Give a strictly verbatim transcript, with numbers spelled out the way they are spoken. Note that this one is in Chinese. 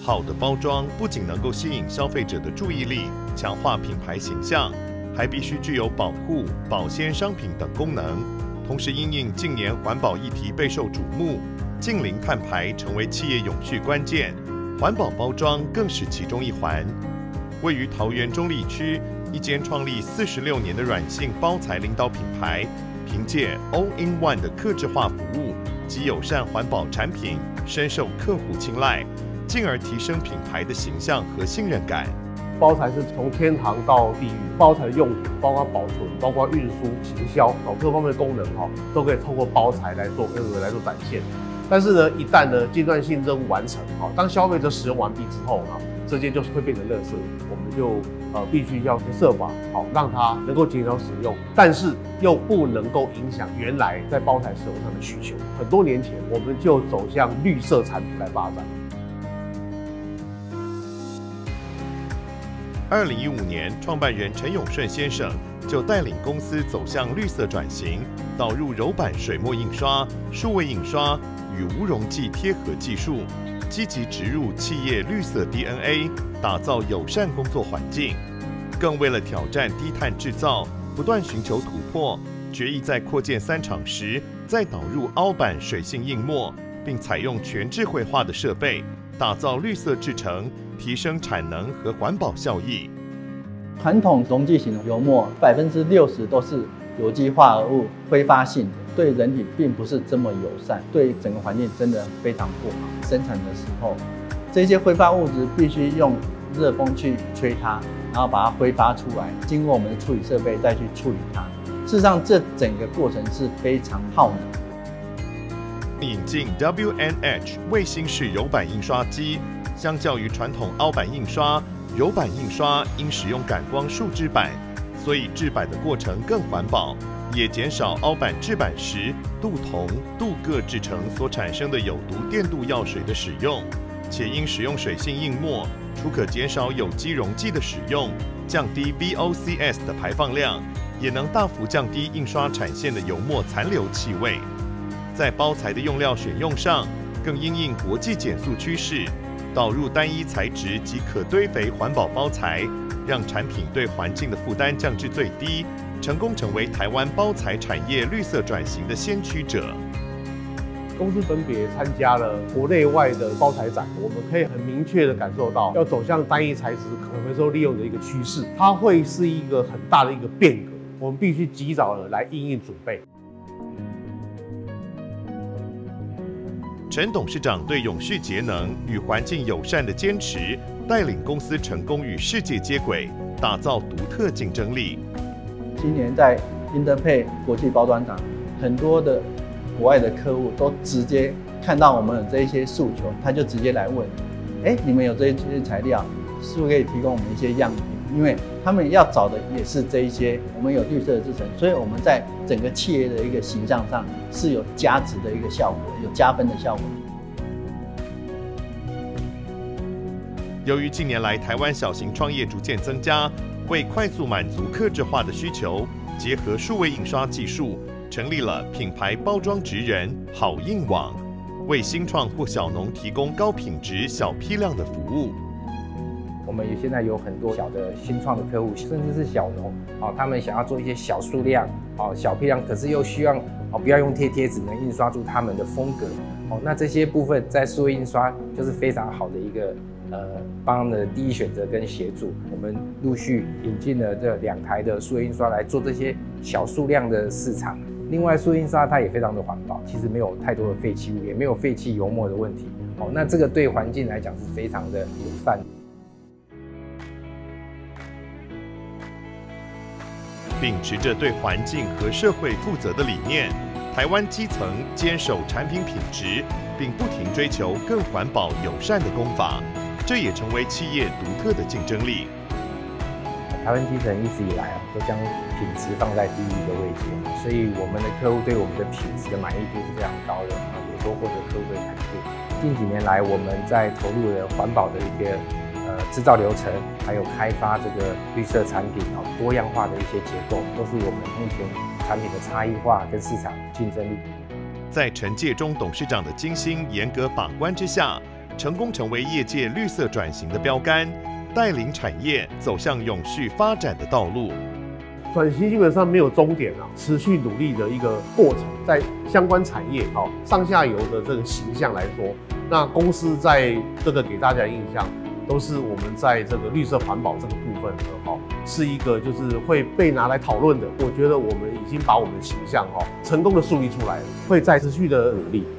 好的包装不仅能够吸引消费者的注意力，强化品牌形象，还必须具有保护、保鲜商品等功能。同时，因应近年环保议题备受瞩目，近零碳排成为企业永续关键，环保包装更是其中一环。位于桃园中坜区一间创立四十六年的软性包材领导品牌，凭借 All-in-One 的客制化服务及友善环保产品，深受客户青睐，进而提升品牌的形象和信任感。 包材是从天堂到地狱，包材的用途包括保存、包括运输、行销哦，各方面的功能哈，都可以透过包材来做呃来做展现。但是呢，一旦呢阶段性任务完成哈，当消费者使用完毕之后呢，这些就是会变成垃圾，我们就呃必须要去设法好让它能够减少使用，但是又不能够影响原来在包材使用上的需求。很多年前我们就走向绿色产品来发展。 二零一五年，创办人陈永顺先生就带领公司走向绿色转型，导入柔板水墨印刷、数位印刷与无溶剂贴合技术，积极植入企业绿色 D N A， 打造友善工作环境。更为了挑战低碳制造，不断寻求突破，决议在扩建三厂时，再导入凹版水性印墨，并采用全智慧化的设备，打造绿色制程，提升产能和环保效益。 传统溶剂型的油墨，百分之六十都是有机化合物，挥发性的，对人体并不是这么友善，对整个环境真的非常不好。生产的时候，这些挥发物质必须用热风去吹它，然后把它挥发出来，经过我们的处理设备再去处理它。事实上，这整个过程是非常耗能。 引进 W N H 卫星式柔板印刷机，相较于传统凹版印刷，柔板印刷应使用感光树脂板，所以制版的过程更环保，也减少凹版制版时镀铜、镀铬制成所产生的有毒电镀药水的使用。且因使用水性印墨，除可减少有机溶剂的使用，降低 V O C S 的排放量，也能大幅降低印刷产线的油墨残留气味。在包材的用料选用上，更因应国际减塑趋势，导入单一材质及可堆肥环保包材，让产品对环境的负担降至最低，成功成为台湾包材产业绿色转型的先驱者。 公司分别参加了国内外的包材展，我们可以很明确的感受到，要走向单一材质可回收利用的一个趋势，它会是一个很大的一个变革，我们必须及早的来因应准备。 陈董事长对永续节能与环境友善的坚持，带领公司成功与世界接轨，打造独特竞争力。 今年在 Interpay 国际包装展，很多的国外的客户都直接看到我们有这一些诉求，他就直接来问：哎，你们有这些材料，是不是可以提供我们一些样品？因为他们要找的也是这一些，我们有绿色的制成，所以我们在整个企业的一个形象上是有加值的一个效果，有加分的效果。 由于近年来台湾小型创业逐渐增加，为快速满足客制化的需求，结合数位印刷技术，成立了品牌包装职人好印网，为新创或小农提供高品质、小批量的服务。 我们现在有很多小的新创的客户，甚至是小农，哦，他们想要做一些小数量、哦小批量，可是又希望哦不要用贴贴纸，能印刷出他们的风格，哦，那这些部分在数位印刷就是非常好的一个呃帮他们的第一选择跟协助。我们陆续引进了这两台的数位印刷来做这些小数量的市场。另外，数位印刷它也非常的环保，其实没有太多的废弃物，也没有废弃油墨的问题，哦，那这个对环境来讲是非常的友善。 秉持着对环境和社会负责的理念，台湾基层坚守产品品质，并不停追求更环保友善的工法，这也成为企业独特的竞争力。 台湾基层一直以来啊，都将品质放在第一个位置，所以我们的客户对我们的品质的满意度是非常高的啊，有时候获得客户的肯定。近几年来，我们在投入了环保的一个呃制造流程，还有开发这个绿色产品啊，多样化的一些结构，都是我们目前产品的差异化跟市场竞争力。 在陈介中董事长的精心严格把关之下， 成功成为业界绿色转型的标杆，带领产业走向永续发展的道路。 转型基本上没有终点啊，持续努力的一个过程。在相关产业哦上下游的这个形象来说，那公司在这个给大家的印象，都是我们在这个绿色环保这个部分的哈，是一个就是会被拿来讨论的。我觉得我们已经把我们的形象哈成功的树立出来了，会再持续的努力。